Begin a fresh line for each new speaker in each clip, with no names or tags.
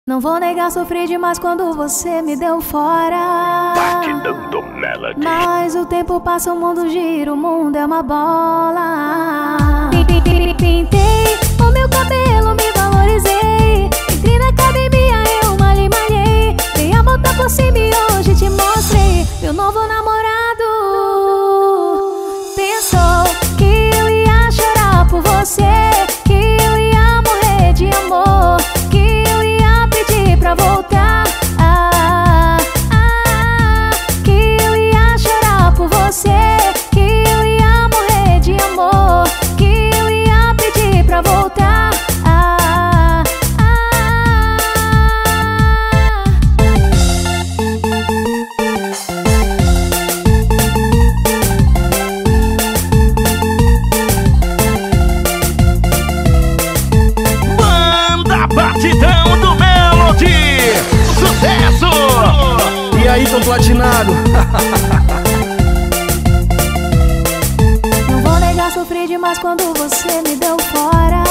Não vou negar, sofri demais quando você me deu fora.
Batidão do Melody.
Mas o tempo passa, o mundo gira, o mundo é uma bola. Pintei o meu cabelo, me valorizei. Entrei na academia, eu malhei. Dei a volta por cima e hoje te mostrei meu novo namorado. Pensou que eu ia chorar por você, que eu ia morrer de amor, que eu ia pedir pra voltar, que eu ia chorar por você, que eu ia morrer de amor, que eu ia pedir pra voltar,
Banda Batidão do Melody. Sucesso!
E aí, tão platinado?
Não vou negar, sofri demais quando você me deu fora.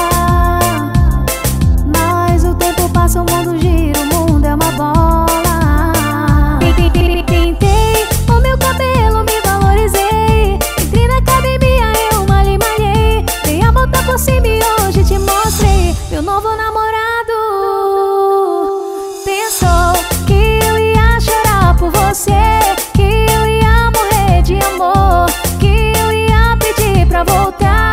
Mas o tempo passa, o mundo gira, o mundo é uma bola. Pintei o meu cabelo, me valorizei. Entrei na academia, eu malhei. Dei a volta por cima e hoje te mostrei meu novo namorado. Pensou que eu ia chorar por você, que eu ia morrer de amor, que eu ia pedir pra voltar,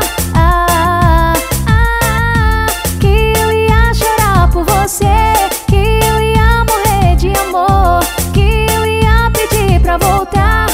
que eu ia chorar por você, que eu ia morrer de amor, que eu ia pedir pra voltar,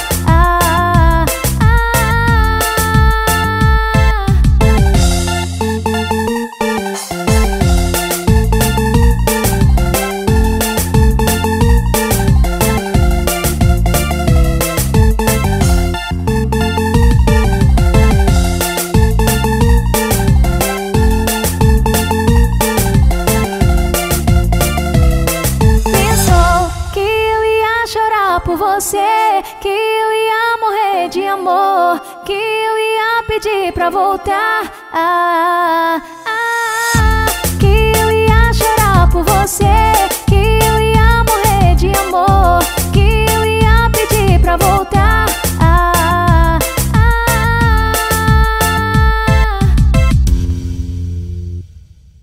Pensou que eu ia chorar por você, que eu ia morrer de amor, que eu ia pedir pra voltar,